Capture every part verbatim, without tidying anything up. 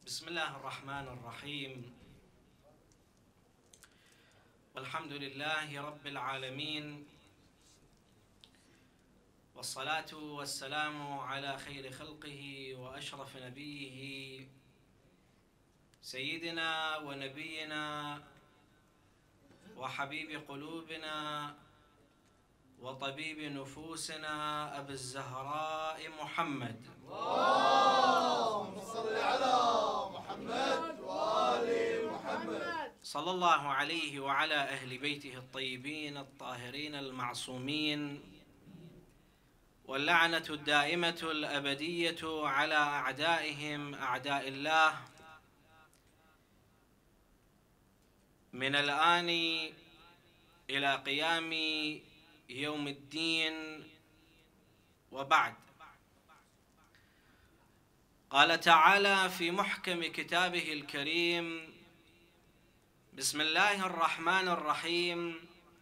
بسم الله الرحمن الرحيم. والحمد لله رب العالمين، والصلاة والسلام على خير خلقه وأشرف نبيه سيدنا ونبينا وحبيب قلوبنا وطبيب نفوسنا أبي الزهراء محمد. اللهم صل على محمد وآل محمد. صلى الله عليه وعلى أهل بيته الطيبين الطاهرين المعصومين، واللعنة الدائمة الأبدية على أعدائهم أعداء الله من الآن إلى قيام يوم الدين، وبعد. قال تعالى في محكم كتابه الكريم: بسم الله الرحمن الرحيم: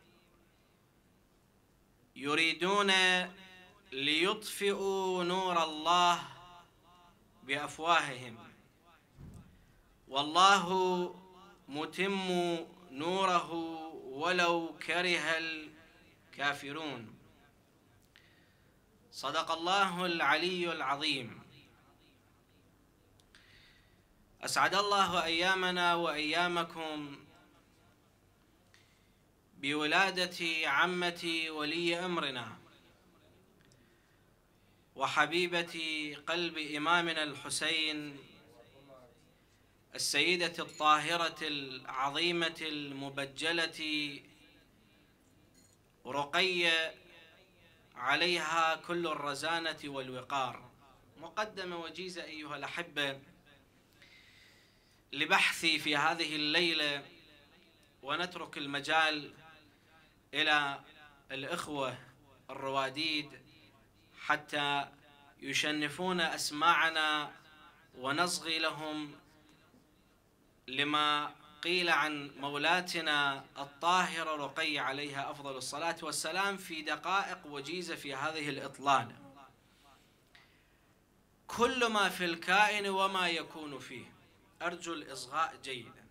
يريدون ليطفئوا نور الله بأفواههم والله متم نوره ولو كره الكافرون. صدق الله العلي العظيم. أسعد الله أيامنا وأيامكم بولادة عمة ولي أمرنا وحبيبة قلب إمامنا الحسين، السيدة الطاهرة العظيمة المبجلة رقية، عليها كل الرزانة والوقار. مقدمة وجيزة أيها الأحبة لبحثي في هذه الليلة، ونترك المجال إلى الإخوة الرواديد حتى يشنفون أسماعنا ونصغي لهم لما قيل عن مولاتنا الطاهرة رقية عليها أفضل الصلاة والسلام في دقائق وجيزة في هذه الإطلالة. كل ما في الكائن وما يكون فيه، أرجو الإصغاء جيدا.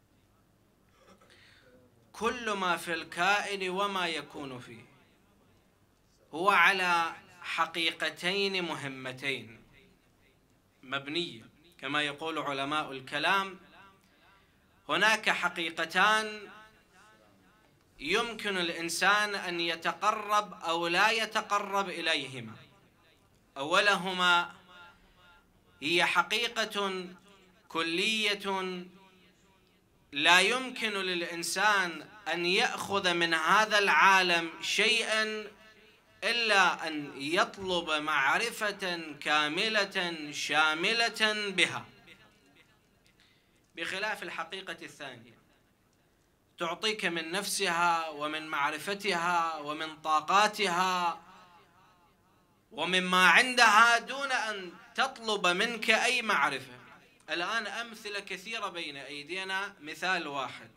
كل ما في الكائن وما يكون فيه هو على حقيقتين مهمتين مبنية، كما يقول علماء الكلام: هناك حقيقتان يمكن الإنسان أن يتقرب أو لا يتقرب إليهما. أولهما هي حقيقة كلية لا يمكن للإنسان أن يأخذ من هذا العالم شيئا إلا أن يطلب معرفة كاملة شاملة بها، بخلاف الحقيقة الثانية تعطيك من نفسها ومن معرفتها ومن طاقاتها ومما عندها دون أن تطلب منك أي معرفة. الآن أمثلة كثيرة بين أيدينا. مثال واحد: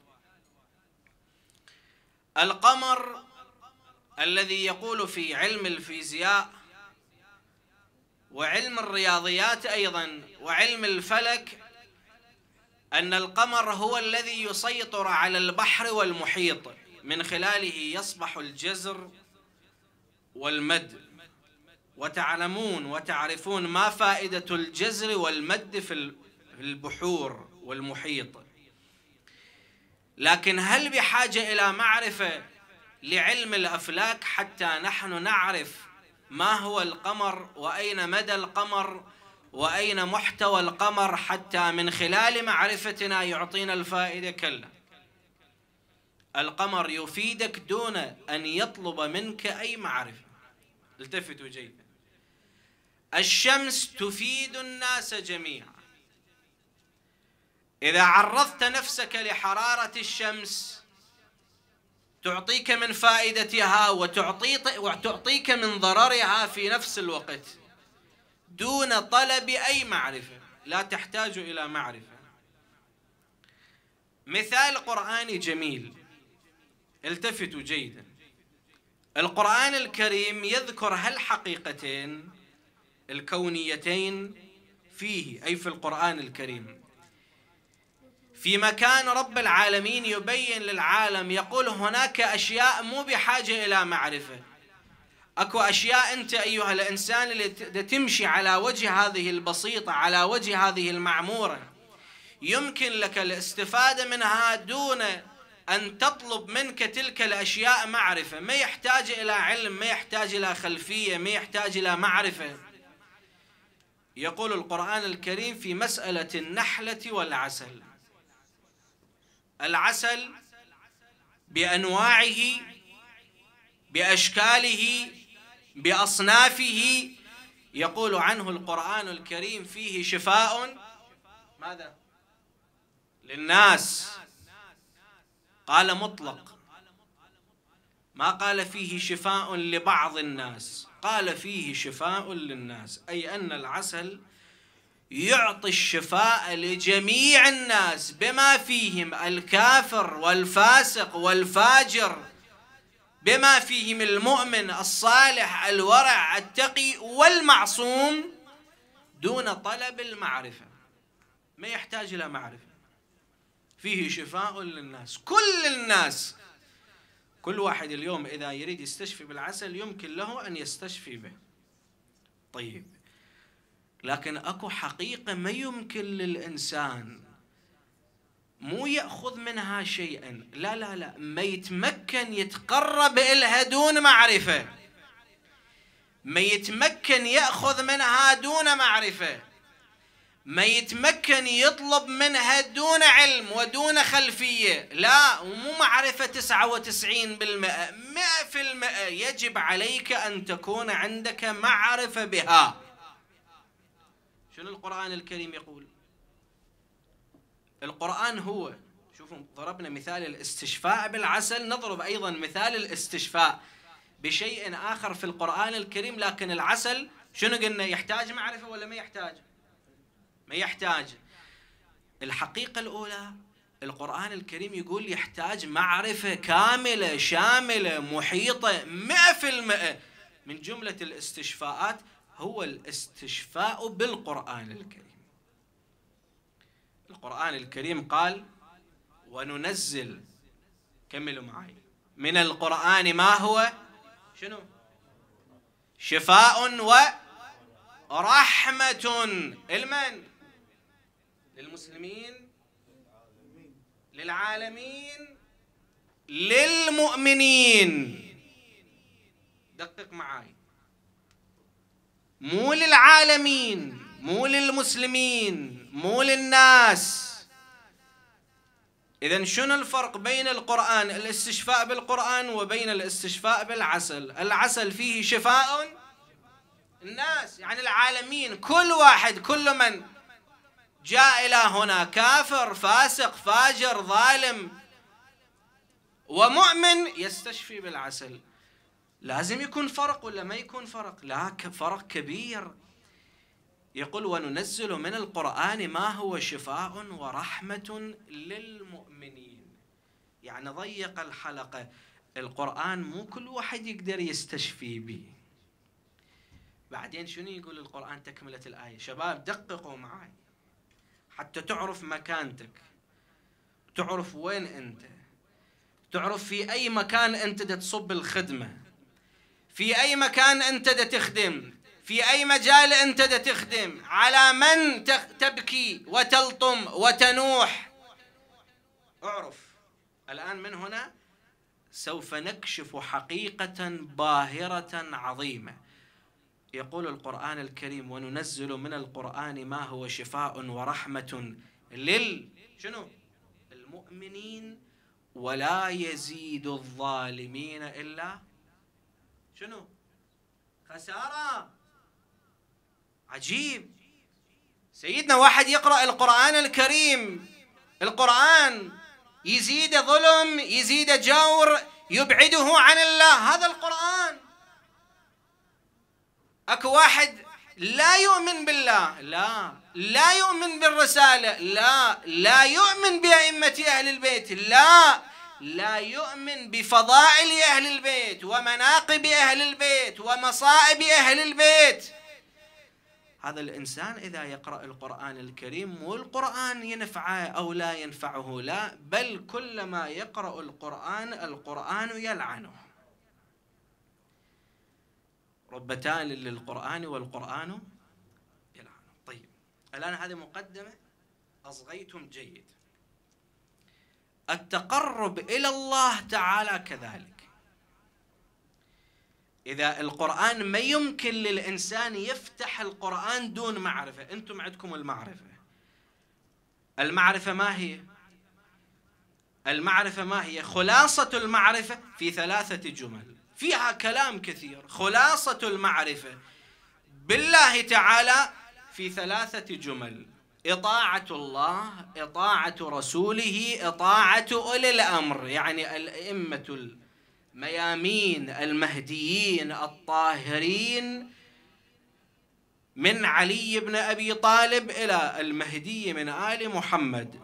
القمر الذي يقول في علم الفيزياء وعلم الرياضيات أيضا وعلم الفلك أن القمر هو الذي يسيطر على البحر والمحيط، من خلاله يصبح الجزر والمد. وتعلمون وتعرفون ما فائدة الجزر والمد في البحور والمحيط. لكن هل بحاجة إلى معرفة لعلم الأفلاك حتى نحن نعرف ما هو القمر وأين مدى القمر وأين محتوى القمر حتى من خلال معرفتنا يعطينا الفائدة؟ كلا، القمر يفيدك دون أن يطلب منك أي معرفة. التفتوا جيدا. الشمس تفيد الناس جميعا. إذا عرضت نفسك لحرارة الشمس تعطيك من فائدتها وتعطيك من ضررها في نفس الوقت دون طلب أي معرفة، لا تحتاج إلى معرفة. مثال قرآني جميل، التفتوا جيدا. القرآن الكريم يذكر هالحقيقتين الكونيتين فيه، أي في القرآن الكريم. في مكان رب العالمين يبين للعالم، يقول هناك أشياء مو بحاجة إلى معرفة. أكو أشياء أنت أيها الإنسان اللي تمشي على وجه هذه البسيطة، على وجه هذه المعمورة، يمكن لك الاستفادة منها دون أن تطلب منك تلك الأشياء معرفة. ما يحتاج إلى علم، ما يحتاج إلى خلفية، ما يحتاج إلى معرفة. يقول القرآن الكريم في مسألة النحلة والعسل: العسل بأنواعه بأشكاله بأصنافه، يقول عنه القرآن الكريم فيه شفاء ماذا؟ للناس. قال مطلق، ما قال فيه شفاء لبعض الناس، قال فيه شفاء للناس، أي أن العسل يعطي الشفاء لجميع الناس بما فيهم الكافر والفاسق والفاجر، بما فيهم المؤمن الصالح الورع التقي والمعصوم، دون طلب المعرفة. ما يحتاج إلى معرفة، فيه شفاء للناس، كل الناس. كل واحد اليوم إذا يريد يستشفي بالعسل يمكن له أن يستشفي به. طيب، لكن أكو حقيقة ما يمكن للإنسان مو يأخذ منها شيئا، لا لا لا، ما يتمكن يتقرب إلها دون معرفة، ما يتمكن يأخذ منها دون معرفة، ما يتمكن يطلب منها دون علم ودون خلفية. لا، ومو معرفة تسعة وتسعين بالمئة، مئة في المئة يجب عليك أن تكون عندك معرفة بها. شنو القرآن الكريم يقول؟ القرآن هو، شوفوا ضربنا مثال الاستشفاء بالعسل، نضرب أيضا مثال الاستشفاء بشيء آخر في القرآن الكريم. لكن العسل شنو قلنا؟ يحتاج معرفة ولا ما يحتاج؟ ما يحتاج. الحقيقة الأولى القرآن الكريم يقول يحتاج معرفة كاملة شاملة محيطة مئة في المئة. من جملة الاستشفاءات هو الاستشفاء بالقرآن الكريم. القرآن الكريم قال: وننزل، كملوا معي، من القرآن ما هو شنو؟ شفاء ورحمة. لمن؟ للمسلمين، للعالمين، للمؤمنين. دقق معي، مو للعالمين، مو للمسلمين، مو للناس. إذن شنو الفرق بين القرآن الاستشفاء بالقرآن وبين الاستشفاء بالعسل؟ العسل فيه شفاء الناس، يعني العالمين، كل واحد، كل من جاء إلى هنا، كافر فاسق فاجر ظالم ومؤمن، يستشفي بالعسل. لازم يكون فرق ولا ما يكون فرق؟ لا، فرق كبير. يقول: وننزل من القرآن ما هو شفاء ورحمة للمؤمنين. يعني ضيق الحلقة، القرآن مو كل واحد يقدر يستشفي به. بعدين شنو يقول القرآن تكملة الآية؟ شباب دققوا معي حتى تعرف مكانتك، تعرف وين أنت، تعرف في أي مكان أنت دا تصب الخدمة، في أي مكان أنت دا تخدم، في أي مجال أنت دا تخدم، على من تبكي وتلطم وتنوح. اعرف الآن من هنا سوف نكشف حقيقة باهرة عظيمة. يقول القرآن الكريم: وننزل من القرآن ما هو شفاء ورحمة لل شنو؟ المؤمنين ولا يزيد الظالمين إلا شنو؟ خسارة. عجيب. سيدنا واحد يقرأ القرآن الكريم، القرآن يزيد ظلم، يزيد جور، يبعده عن الله. هذا القرآن. أكو واحد لا يؤمن بالله، لا لا يؤمن بالرسالة، لا لا يؤمن بأئمة أهل البيت، لا لا يؤمن بفضائل أهل البيت ومناقب أهل البيت ومصائب أهل البيت. هذا الإنسان إذا يقرأ القرآن الكريم مو القرآن ينفعه أو لا ينفعه، لا، بل كلما يقرأ القرآن القرآن يلعنه. رب تال للقرآن والقرآن يلعنه. طيب الآن هذه مقدمة أصغيتم جيد. التقرب إلى الله تعالى كذلك. إذا القرآن ما يمكن للإنسان يفتح القرآن دون معرفة. أنتم عندكم المعرفة. المعرفة ما هي؟ المعرفة ما هي؟ خلاصة المعرفة في ثلاثة جمل فيها كلام كثير. خلاصة المعرفة بالله تعالى في ثلاثة جمل: إطاعة الله، إطاعة رسوله، إطاعة أولي الأمر، يعني الأئمة الميامين المهديين الطاهرين من علي بن أبي طالب إلى المهدي من آل محمد.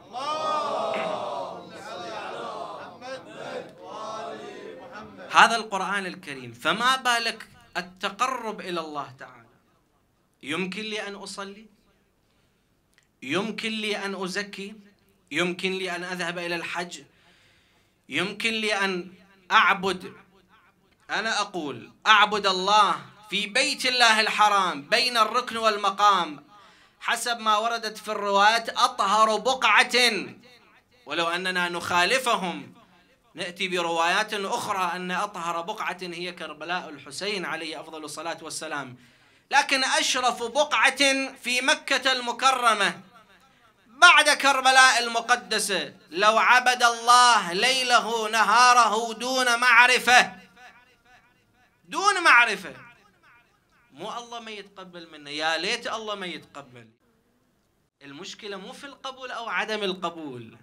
هذا القرآن الكريم. فما بالك التقرب إلى الله تعالى؟ يمكن لي أن أصلي؟ يمكن لي أن أزكي؟ يمكن لي أن أذهب إلى الحج؟ يمكن لي أن أعبد، أنا أقول أعبد الله في بيت الله الحرام بين الركن والمقام حسب ما وردت في الروايات أطهر بقعة، ولو أننا نخالفهم نأتي بروايات أخرى أن أطهر بقعة هي كربلاء الحسين عليه أفضل الصلاة والسلام، لكن أشرف بقعة في مكة المكرمة بعد كربلاء المقدسة لو عبد الله ليله نهاره دون معرفة، دون معرفة، مو الله ما يتقبل منه، يا ليت الله ما يتقبل. المشكلة مو في القبول أو عدم القبول.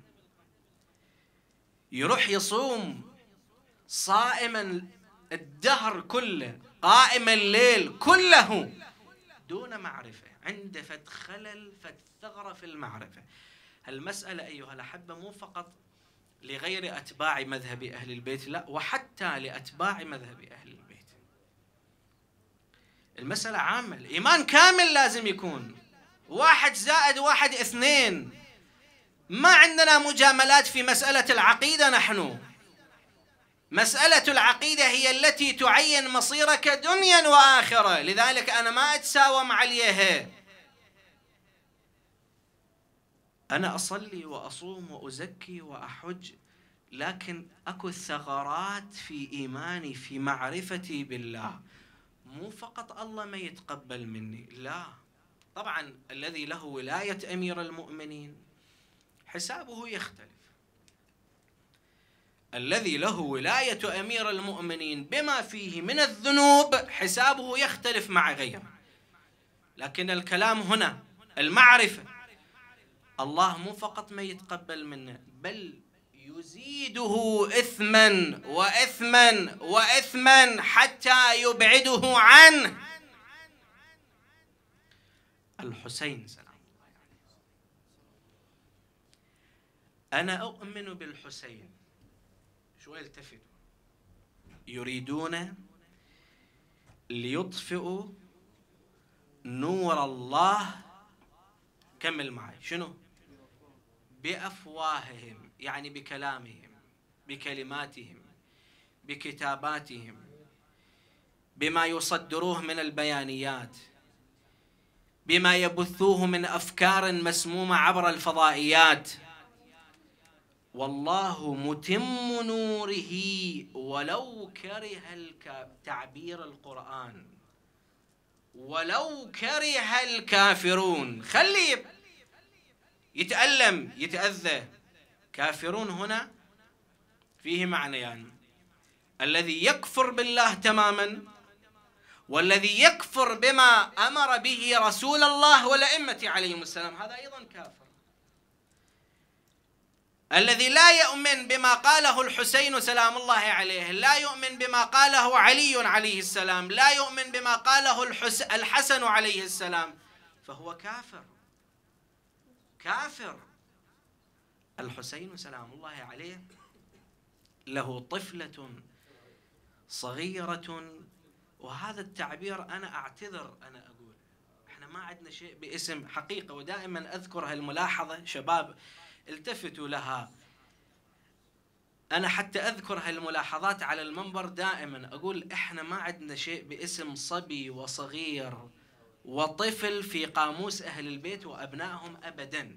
يروح يصوم صائما الدهر كله، قائم الليل كله دون معرفة، عنده فد خلل، فد ثغرة في المعرفة. المسألة أيها الأحبة مو فقط لغير أتباع مذهب أهل البيت، لا، وحتى لأتباع مذهب أهل البيت. المسألة عامة، الإيمان كامل لازم يكون، واحد زائد واحد اثنين. ما عندنا مجاملات في مسألة العقيدة. نحن مسألة العقيدة هي التي تعين مصيرك دنيا وآخرة، لذلك أنا ما أتساوم عليها. أنا أصلي وأصوم وأزكي وأحج، لكن أكو ثغرات في إيماني، في معرفتي بالله. مو فقط الله ما يتقبل مني، لا، طبعا الذي له ولاية أمير المؤمنين حسابه يختلف. الذي له ولاية أمير المؤمنين بما فيه من الذنوب حسابه يختلف مع غيره، لكن الكلام هنا المعرفة. الله مو فقط ما يتقبل منه، بل يزيده إثما وإثما وإثما حتى يبعده عنه. الحسين سلام الله عليه، أنا أؤمن بالحسين. شو التفتوا؟ يريدون ليطفئوا نور الله، كمل معي، شنو؟ بأفواههم، يعني بكلامهم، بكلماتهم، بكتاباتهم، بما يصدروه من البيانيات، بما يبثوه من أفكار مسمومة عبر الفضائيات. والله متم نوره ولو كره تعبير القرآن، ولو كره الكافرون. خلي يتألم يتأذى. كافرون هنا فيه معنيان، يعني الذي يكفر بالله تماما، والذي يكفر بما أمر به رسول الله والأئمة عليهم السلام، هذا أيضا كافر. الذي لا يؤمن بما قاله الحسين سلام الله عليه، لا يؤمن بما قاله علي عليه السلام، لا يؤمن بما قاله الحسن عليه السلام، فهو كافر. كافر. الحسين سلام الله عليه له طفلة صغيرة، وهذا التعبير أنا أعتذر، أنا أقول احنا ما عندنا شيء باسم حقيقة. ودائما أذكر هالملاحظة شباب التفتوا لها، أنا حتى أذكر هالملاحظات على المنبر دائما أقول إحنا ما عندنا شيء باسم صبي وصغير وطفل في قاموس أهل البيت وأبنائهم أبدا،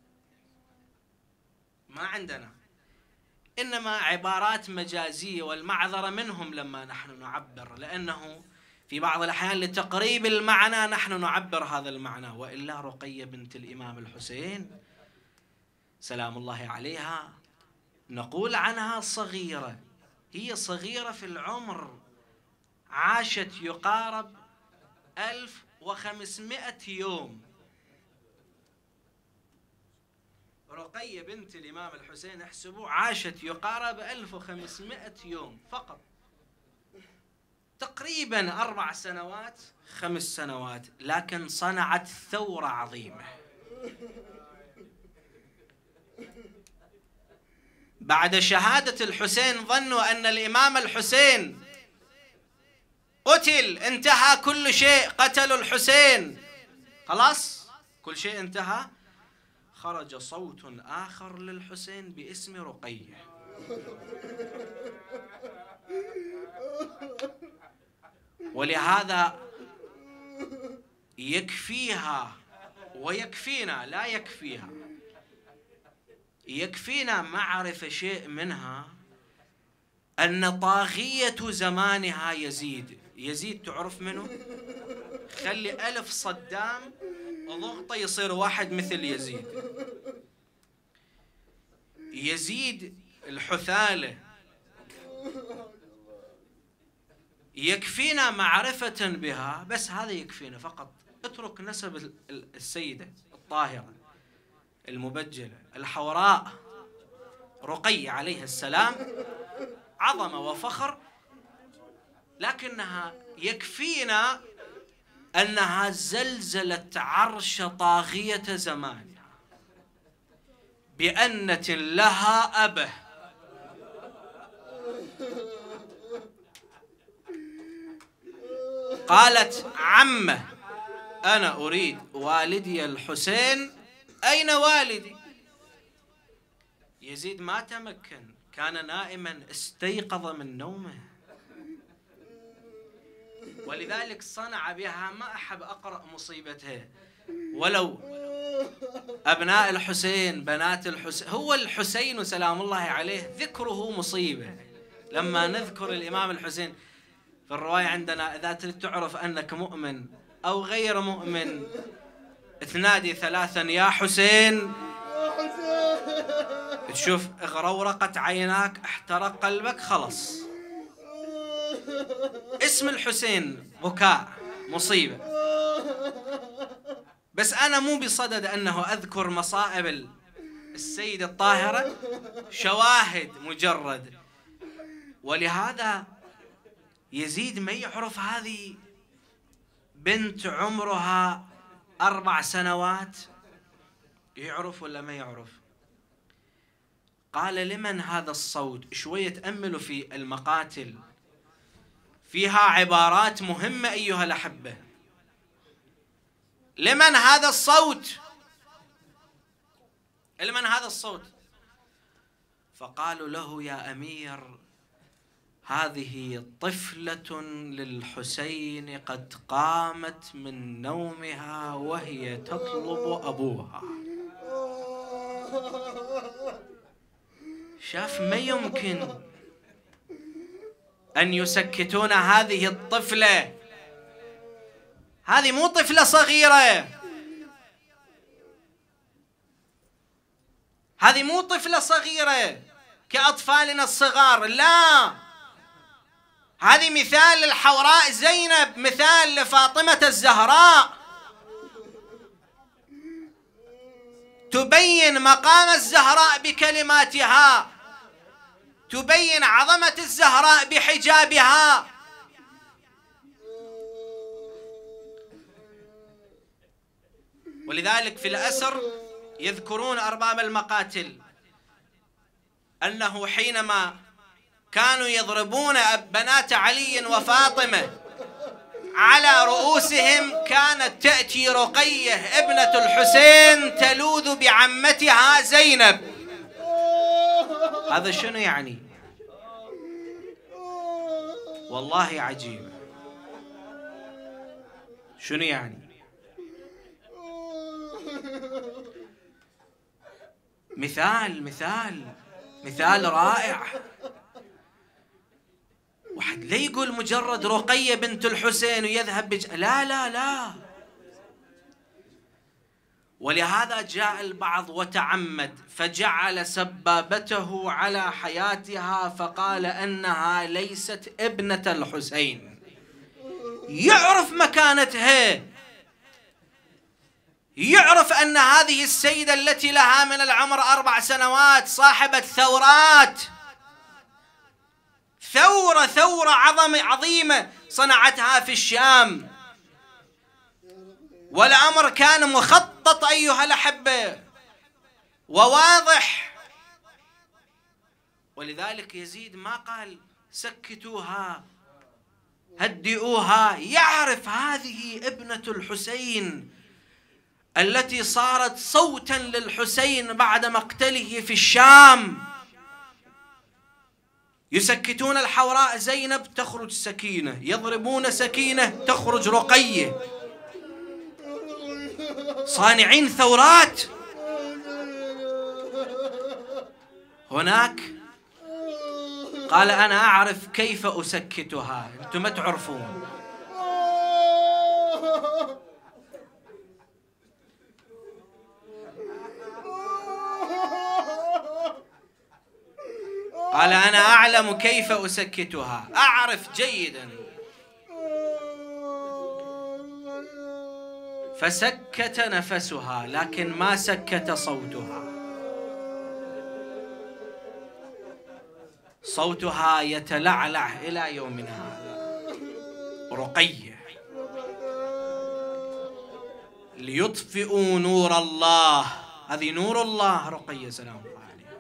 ما عندنا، إنما عبارات مجازية والمعذرة منهم لما نحن نعبر، لأنه في بعض الأحيان لتقريب المعنى نحن نعبر هذا المعنى. وإلا رقية بنت الإمام الحسين سلام الله عليها نقول عنها صغيرة، هي صغيرة في العمر، عاشت يقارب ألف وخمسمائة يوم. رقية بنت الإمام الحسين احسبوا عاشت يقارب ألف وخمسمائة يوم فقط، تقريبا أربع سنوات خمس سنوات، لكن صنعت ثورة عظيمة. بعد شهادة الحسين ظنوا أن الإمام الحسين قتل، انتهى كل شيء، قتلوا الحسين خلاص كل شيء انتهى. خرج صوت آخر للحسين باسم رقية. ولهذا يكفيها ويكفينا، لا يكفيها، يكفينا معرفة شيء منها أن طاغية زمانها يزيد. يزيد تعرف منه؟ خلي ألف صدام ضغطه يصير واحد مثل يزيد. يزيد الحثالة يكفينا معرفة بها، بس هذا يكفينا فقط. اترك نسب السيدة الطاهرة المبجلة الحوراء رقية عليها السلام، عظمة وفخر، لكنها يكفينا أنها زلزلت عرش طاغية زمانها بأنة لها أبه. قالت عمه أنا أريد والدي الحسين، أين والدي؟ يزيد ما تمكن، كان نائما، استيقظ من نومه، ولذلك صنع بها. ما أحب أقرأ مصيبتها، ولو أبناء الحسين بنات الحسين، هو الحسين سلام الله عليه ذكره مصيبة. لما نذكر الإمام الحسين في الرواية عندنا، إذا تريد تعرف أنك مؤمن أو غير مؤمن تنادي ثلاثا يا حسين، تشوف اغرورقت عيناك، احترق قلبك، خلص. اسم الحسين بكاء مصيبة. بس أنا مو بصدد أنه أذكر مصائب السيدة الطاهرة، شواهد مجرد. ولهذا يزيد ما يعرف هذه بنت عمرها أربع سنوات، يعرف ولا ما يعرف؟ قال لمن هذا الصوت؟ شوية تأملوا في المقاتل، فيها عبارات مهمة أيها الأحبة. لمن هذا الصوت؟ لمن هذا الصوت؟ فقالوا له يا أمير هذه طفلة للحسين قد قامت من نومها وهي تطلب أبوها. شاف ما يمكن أن يسكتون هذه الطفلة، هذه مو طفلة صغيرة، هذه مو طفلة صغيرة كأطفالنا الصغار، لا، هذه مثال للحوراء زينب، مثال لفاطمة الزهراء، تبين مقام الزهراء بكلماتها، تبين عظمة الزهراء بحجابها. ولذلك في الأسر يذكرون أرباب المقاتل أنه حينما كانوا يضربون بنات علي وفاطمة على رؤوسهم كانت تأتي رقية ابنة الحسين تلوذ بعمتها زينب. هذا شنو يعني؟ والله عجيب. شنو يعني؟ مثال مثال مثال رائع. واحد لا يقول مجرد رقية بنت الحسين ويذهب بج... لا لا لا. ولهذا جاء البعض وتعمد فجعل سبابته على حياتها فقال أنها ليست ابنة الحسين. يعرف مكانتها، يعرف أن هذه السيدة التي لها من العمر أربع سنوات صاحبة ثورات، ثورة ثورة عظيمة صنعتها في الشام، والأمر كان مخطط أيها الأحبة وواضح. ولذلك يزيد ما قال سكتوها هدئوها، يعرف هذه ابنة الحسين التي صارت صوتا للحسين بعد مقتله في الشام. يسكتون الحوراء زينب تخرج سكينة، يضربون سكينة تخرج رقية، صانعين ثورات. هناك قال أنا أعرف كيف أسكتها، أنتم ما تعرفون. قال أنا أعلم كيف أسكتها، أعرف جيدا. فسكت نفسها لكن ما سكت صوتها. صوتها يتلعلع إلى يومنا هذا. رقية ليطفئوا نور الله، هذه نور الله رقية سلام الله عليها.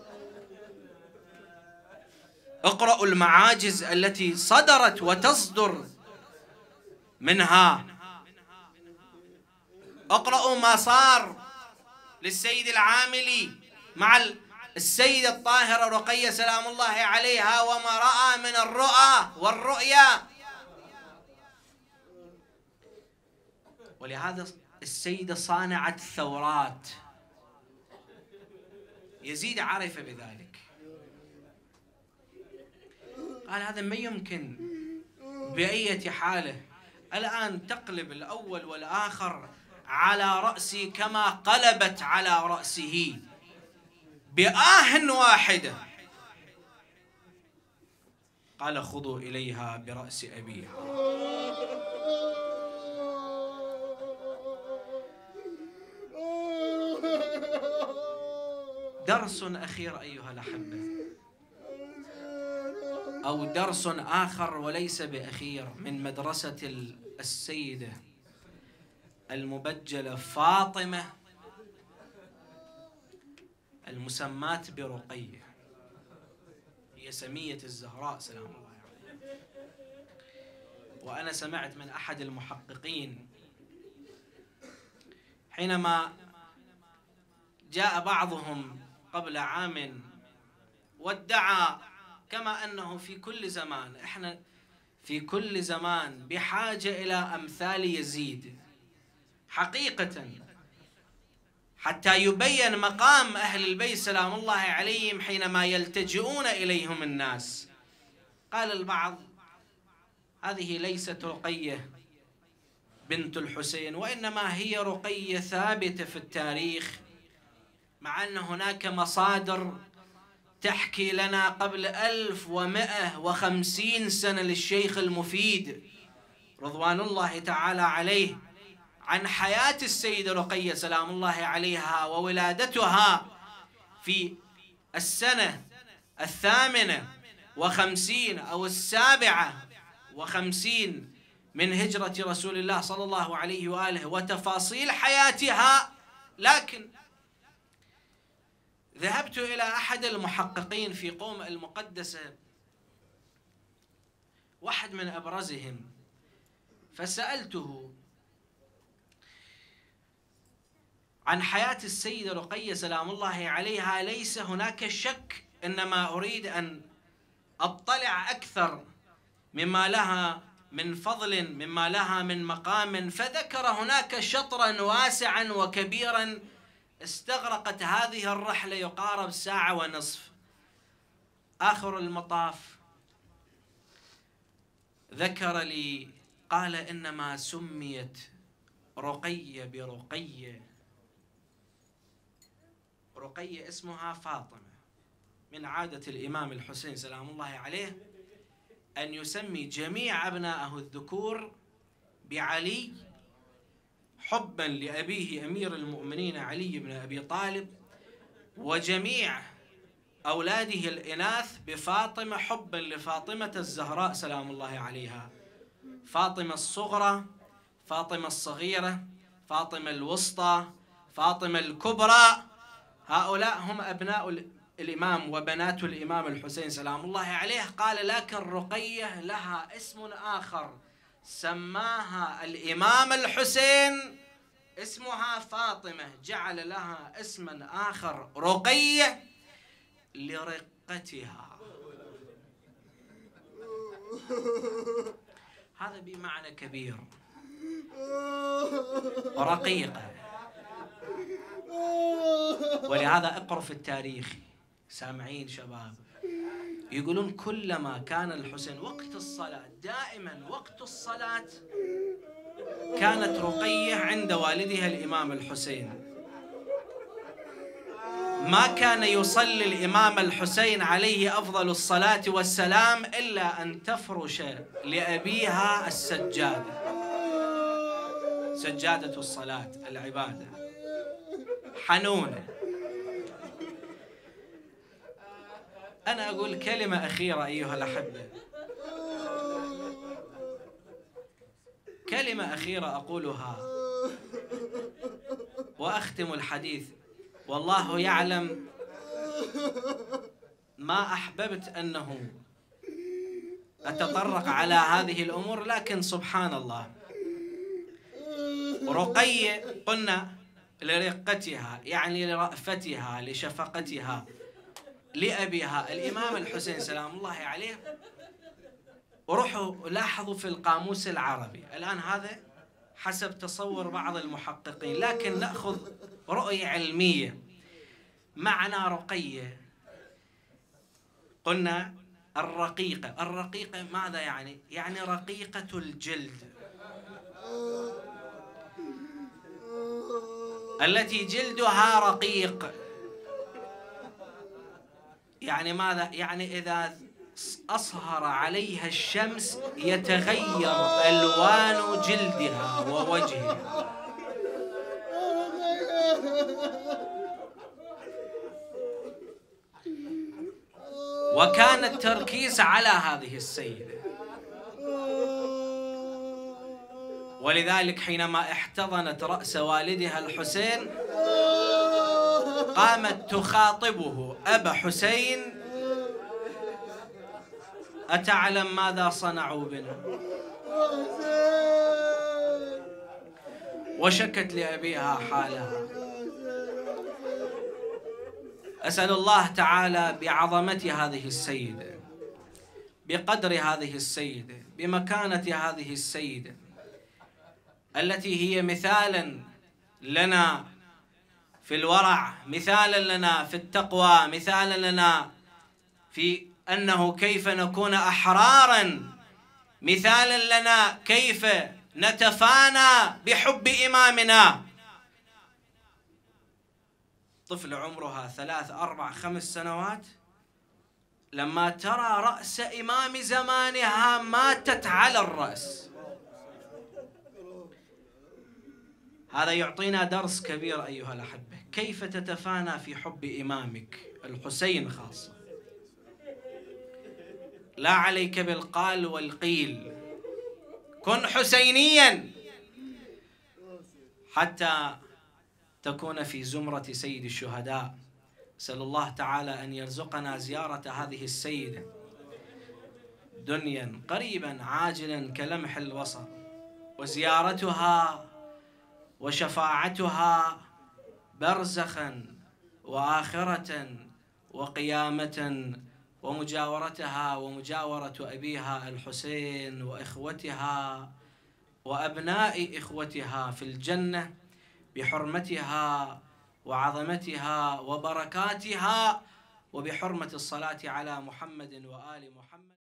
اقرأوا المعاجز التي صدرت وتصدر منها، اقرأوا ما صار للسيد العاملي مع السيدة الطاهرة رقية سلام الله عليها وما رأى من الرؤى والرؤيا. ولهذا السيدة صانعت ثورات. يزيد عرف بذلك، قال هذا ما يمكن بأية حالة الآن تقلب الأول والآخر على رأسي كما قلبت على رأسه بآه واحدة. قال خذوا إليها برأس أبيها. درس أخير أيها الأحبة، أو درس آخر وليس بأخير من مدرسة السيدة المبجلة فاطمة المسماة برقية، هي سمية الزهراء سلام الله عليها. وأنا سمعت من أحد المحققين حينما جاء بعضهم قبل عام وادعى كما أنه في كل زمان، إحنا في كل زمان بحاجة إلى أمثال يزيد حقيقة حتى يبين مقام أهل البيت سلام الله عليهم حينما يلتجئون إليهم الناس. قال البعض هذه ليست رقية بنت الحسين، وإنما هي رقية ثابتة في التاريخ، مع أن هناك مصادر تحكي لنا قبل ألف ومئة وخمسين سنة للشيخ المفيد رضوان الله تعالى عليه عن حياة السيدة رقية سلام الله عليها وولادتها في السنة الثامنة وخمسين أو السابعة وخمسين من هجرة رسول الله صلى الله عليه وآله وتفاصيل حياتها. لكن ذهبت إلى أحد المحققين في قوم المقدسة، واحد من أبرزهم، فسألته عن حياة السيدة رقية سلام الله عليها. ليس هناك شك، إنما أريد أن أطلع أكثر مما لها من فضل، مما لها من مقام. فذكر هناك شطرا واسعا وكبيرا استغرقت هذه الرحلة يقارب ساعة ونصف. آخر المطاف ذكر لي، قال إنما سميت رقية برقية، رقية اسمها فاطمة. من عادة الإمام الحسين سلام الله عليه أن يسمي جميع أبنائه الذكور بعلي، حبا لأبيه أمير المؤمنين علي بن أبي طالب، وجميع أولاده الإناث بفاطمة، حبا لفاطمة الزهراء سلام الله عليها. فاطمة الصغرى، فاطمة الصغيرة، فاطمة الوسطى، فاطمة الكبرى، هؤلاء هم أبناء الإمام وبنات الإمام الحسين سلام الله عليه. قال لكن رقية لها اسم آخر سماها الإمام الحسين، اسمها فاطمة، جعل لها اسما آخر رقية لرقتها. هذا بمعنى كبير، رقيقة. ولهذا اقرأ في التاريخ، سامعين شباب، يقولون كلما كان الحسين وقت الصلاة، دائما وقت الصلاة كانت رقية عند والدها الإمام الحسين. ما كان يصلي الإمام الحسين عليه أفضل الصلاة والسلام إلا أن تفرش لأبيها السجادة، سجادة الصلاة العبادة، حنونة. أنا أقول كلمة أخيرة أيها الأحبة، كلمة أخيرة أقولها وأختم الحديث. والله يعلم ما أحببت أنه أتطرق على هذه الأمور، لكن سبحان الله. رقية قلنا لرقتها، يعني لرأفتها، لشفقتها لأبيها الإمام الحسين سلام الله عليه. وروحوا لاحظوا في القاموس العربي الآن، هذا حسب تصور بعض المحققين، لكن نأخذ رؤية علمية. معنى رقية قلنا الرقيقة، الرقيقة ماذا يعني؟ يعني رقيقة الجلد، التي جلدها رقيق. يعني ماذا؟ يعني إذا أصهر عليها الشمس يتغير ألوان جلدها ووجهها. وكان التركيز على هذه السيدة، ولذلك حينما احتضنت رأس والدها الحسين قامت تخاطبه: أبا حسين، أتعلم ماذا صنعوا بنا؟ وشكت لأبيها حالها. أسأل الله تعالى بعظمة هذه السيدة، بقدر هذه السيدة، بمكانة هذه السيدة، التي هي مثالا لنا في الورع، مثالا لنا في التقوى، مثالا لنا في أنه كيف نكون أحرارا، مثالا لنا كيف نتفانى بحب إمامنا. طفل عمرها ثلاث أربع خمس سنوات لما ترى رأس إمام زمانها ماتت على الرأس. هذا يعطينا درس كبير أيها الأحبة، كيف تتفانى في حب إمامك الحسين خاصة. لا عليك بالقال والقيل، كن حسينيا حتى تكون في زمرة سيد الشهداء. أسأل الله تعالى أن يرزقنا زيارة هذه السيدة دنيا قريبا عاجلا كلمح البصر، وزيارتها وشفاعتها برزخا وآخرة وقيامة، ومجاورتها ومجاورة أبيها الحسين وإخوتها وأبناء إخوتها في الجنة بحرمتها وعظمتها وبركاتها، وبحرمة الصلاة على محمد وآل محمد.